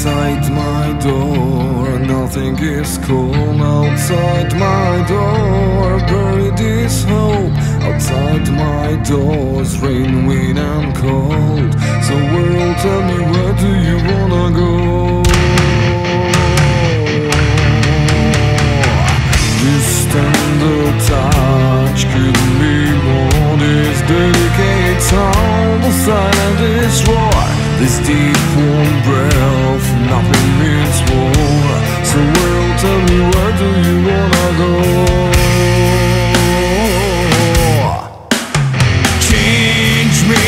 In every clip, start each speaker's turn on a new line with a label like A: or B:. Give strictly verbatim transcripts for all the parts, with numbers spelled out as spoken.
A: Inside my door, nothing is cold. Outside my door, buried is hope. Outside my doors, rain, wind and cold. So world, tell me, where do you wanna go? This tender touch couldn't be more. This delicate sound, the silent is roar. This deep warm breath, nothing means more. So world, tell me, where do you wanna go? Change me,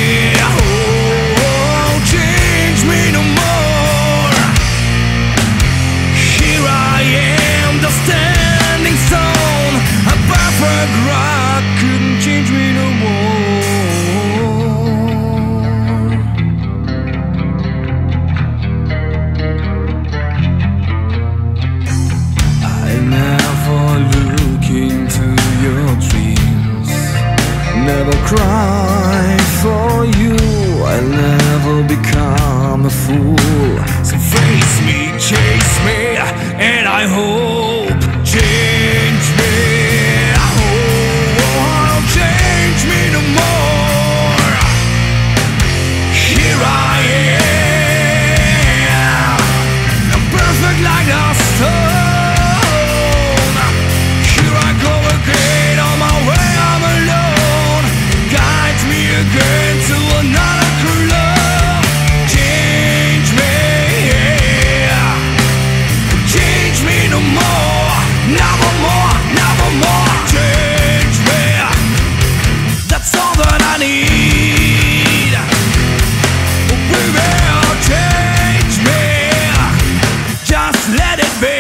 A: oh, change me no more. Here I am, the standing stone, a perfect rock, couldn't change me no more. Never cry for you, I'll never become a fool. So face me, chase me, and I hope change me. Oh, change me no more. Here I am, I'm perfect like a stone. Here I go again, on my way I'm alone. Again to another true love. Change me, change me no more, never more, never more. Change me, that's all that I need. Baby, change me, just let it be.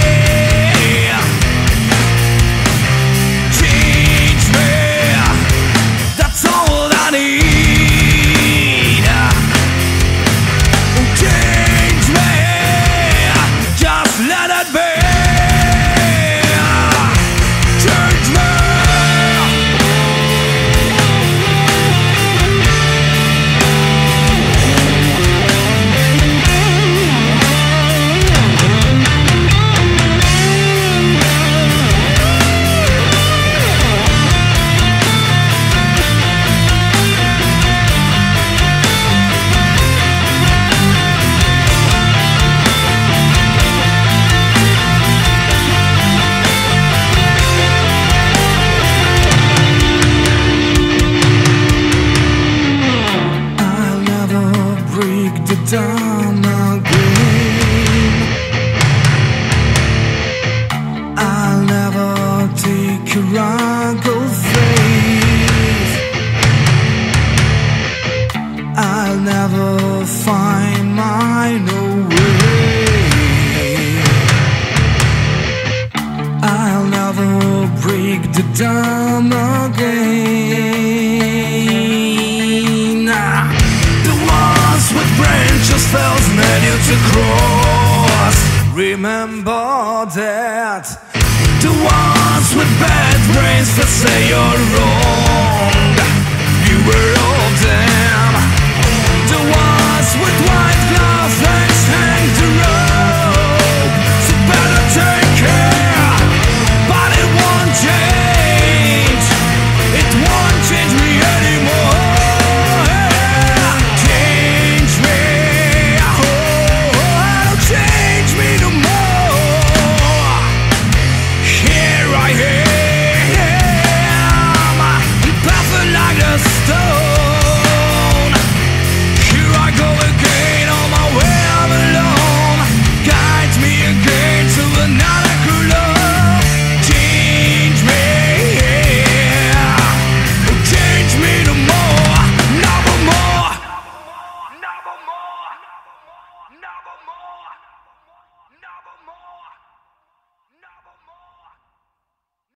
A: Down again, I'll never take a rank of faith. I'll never find mine away. I'll never break the dam again. The ones with branches fell near to cross. Remember that. The ones with bad brains that say you're wrong. You were